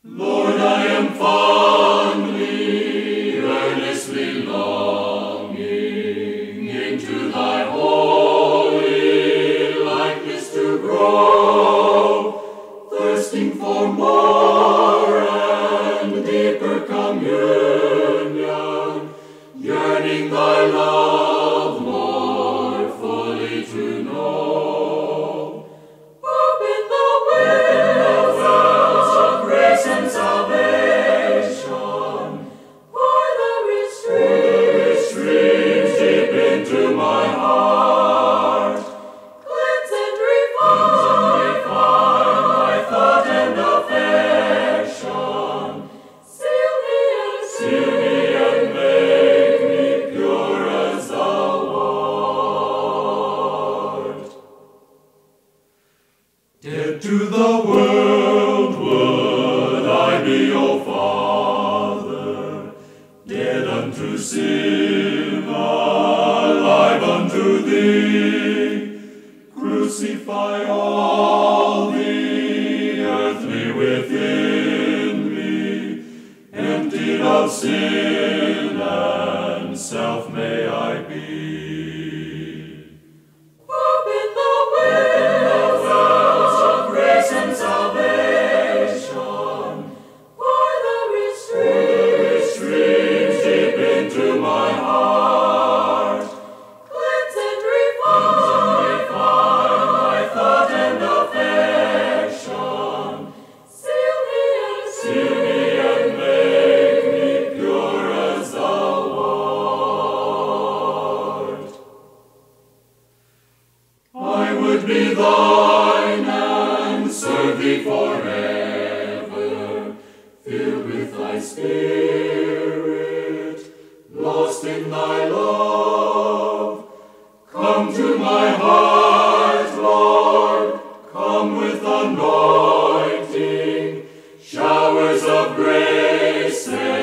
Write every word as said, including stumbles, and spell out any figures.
Lord, I am fondly, earnestly longing into thy holy likeness to grow, thirsting for more and deeper communion, yearning thy love more fully to know. Open the wells of grace and salvation, pour the rich streams, streams deep into my heart. Cleanse and refine, refine my thought and affection. Seal me and seal me and make me pure as thou art. Dead to the world would I be, O Father, dead unto sin, alive unto thee. Crucify all the earthly within me, emptied of sin and self may I be. Open the wells of grace and salvation, pour the rich streams, streams deep into my heart. Cleanse and refine, refine my thought and affection. Seal me and seal me and make me pure as thou art. I would be thine and serve thee forever, filled with thy spirit, lost in thy love. Come to my heart, Lord, come with anointing, showers of grace.